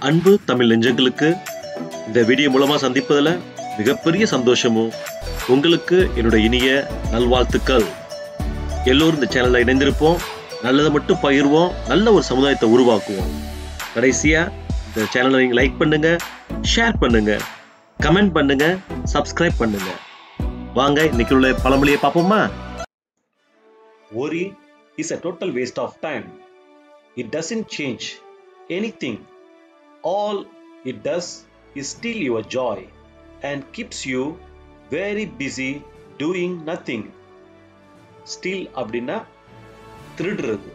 அன்பு தமிழ் நெஞ்சங்களுக்கு இந்த வீடியோ மூலமா சந்திப்பதில் மிகப்பெரிய சந்தோஷமும் உங்களுக்கு என்னுடைய இனிய நல்வாழ்த்துக்கள். எல்லோரும் இந்த சேனலில் இணைந்திருப்போம், நல்லதை மட்டும் பகிர்வோம், நல்ல ஒரு சமுதாயத்தை உருவாக்குவோம். கடைசியா இந்த சேனலை நீங்கள் லைக் பண்ணுங்க, ஷேர் பண்ணுங்க, கமெண்ட் பண்ணுங்க, சப்ஸ்கிரைப் பண்ணுங்க. வாங்க இன்னைக்கு உள்ள பழமொழியை பார்ப்போமா? Worry is a total waste of time. It doesn't change anything. All it does is steal your joy and keeps you very busy doing nothing. Steal அப்படின்னா திருடுறது.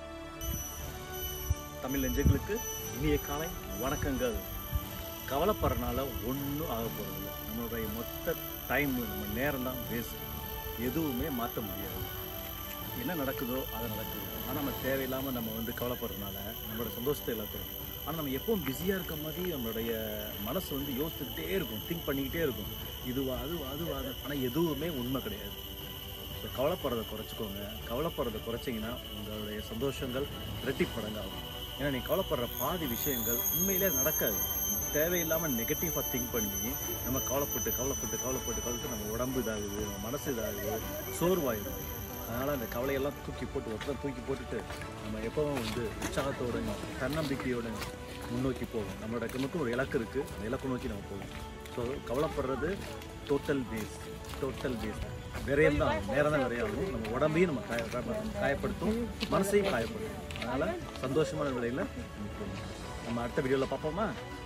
தமிழ் நெஞ்சங்களுக்கு இனிய காலை வணக்கங்கள். கவலைப்படுறதுனால ஒன்றும் ஆக போகிறதில்ல. நம்மளுடைய மொத்த டைம் நம்ம நேரம் தான் வேஸ்ட். எதுவுமே மாற்ற முடியாது. என்ன நடக்குதோ அதை நடக்குது. ஆனால் நம்ம தேவையில்லாமல் நம்ம கவலைப்படுறதுனால நம்மளோட சந்தோஷத்தை இழக்கிறோம். ஆனால் நம்ம எப்பவும் பிஸியாக இருக்க மாதிரி நம்மளுடைய மனசு யோசிச்சுக்கிட்டே இருக்கும், திங்க் பண்ணிக்கிட்டே இருக்கும். இதுவா அதுவா. ஆனால் எதுவுமே உண்மை கிடையாது. ஸோ கவலைப்படுறதை குறைச்சிக்கோங்க. கவலைப்படுறதை குறைச்சிங்கன்னா உங்களுடைய சந்தோஷங்கள் இரட்டிப்படங்காகும். ஏன்னா நீ கவலைப்படுற பாதி விஷயங்கள் உண்மையிலே நடக்காது. தேவையில்லாமல் நெகட்டிவாக திங்க் பண்ணி நம்ம கவலைப்பட்டு நம்ம உடம்பு இதாகுது, நம்ம மனசு இதாகுது, சோர்வாயிடும். அதனால் அந்த கவலையெல்லாம் தூக்கி போட்டுட்டு நம்ம எப்பவும் உற்சாகத்தோடு தன்னம்பிக்கையோடு முன்னோக்கி போகும். நம்மளோட நமக்கு ஒரு இலக்கு இருக்குது, அந்த இலக்கு நோக்கி நம்ம போகும். ஸோ கவலைப்படுறது டோட்டல் வேஸ்ட். விரையம் தான், நேரம் தான் விரையாகும். நம்ம உடம்பையும் நம்ம காயப்படுத்தும், மனசையும் காயப்படுத்தும். அதனால் சந்தோஷமான நிலையில் நம்ம அடுத்த வீடியோவில் பார்ப்போமா?